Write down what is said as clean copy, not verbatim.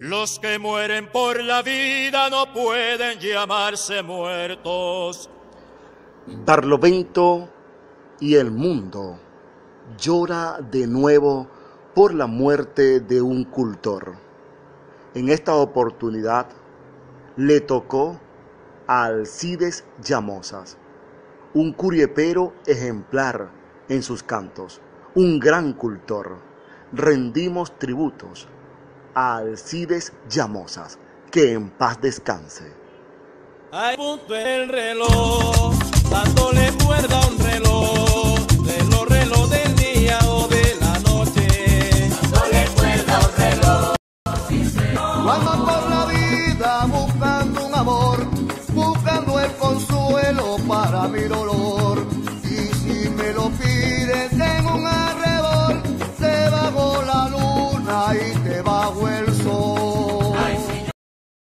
Los que mueren por la vida no pueden llamarse muertos. Barlovento y el mundo llora de nuevo por la muerte de un cultor. En esta oportunidad le tocó a Alcides Llamosas, un curiepero ejemplar en sus cantos, un gran cultor. Rendimos tributos a Alcides Llamosas, que en paz descanse. Hay punto en el reloj, dándole cuerda a un reloj, reloj de